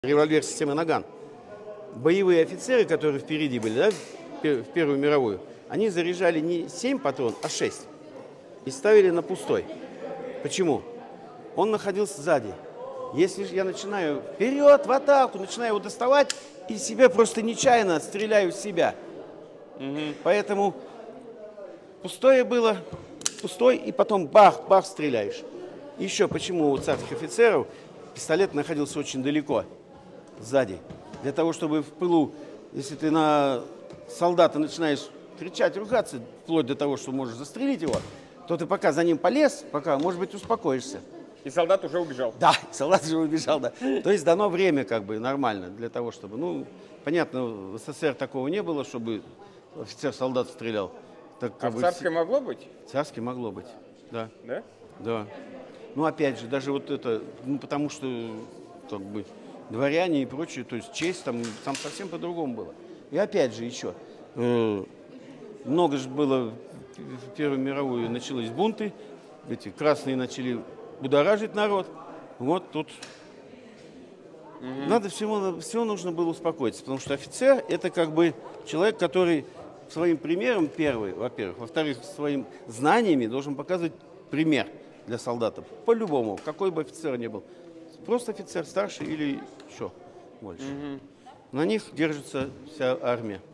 Револьвер системы «Наган». Боевые офицеры, которые впереди были, да, в Первую мировую, они заряжали не 7 патрон, а 6. И ставили на пустой. Почему? Он находился сзади. Если я начинаю вперед, в атаку, начинаю его доставать, и себя просто нечаянно стреляю в себя. Поэтому пустое было, пустой, и потом бах-бах стреляешь. Еще почему у царских офицеров пистолет находился очень далеко, сзади. Для того, чтобы в пылу, если ты на солдата начинаешь кричать, ругаться, вплоть до того, что можешь застрелить его, то ты пока за ним полез, пока, может быть, успокоишься. И солдат уже убежал. Да, солдат уже убежал, да. То есть дано время как бы нормально для того, чтобы, ну, понятно, в СССР такого не было, чтобы офицер солдат стрелял. Так, А в царской могло быть? В царской могло быть, да. Да? Да. Ну, опять же, даже вот это, ну, потому что, как бы, дворяне и прочее, то есть честь там совсем по-другому было. И опять же еще, много же было, в Первую мировую начались бунты, эти красные начали будоражить народ. Вот тут надо всего нужно было успокоиться, потому что офицер это как бы человек, который своим примером первый, во-первых, во-вторых, своим знаниями должен показывать пример для солдатов. По-любому, какой бы офицер ни был. Просто офицер старший или еще больше. На них держится вся армия.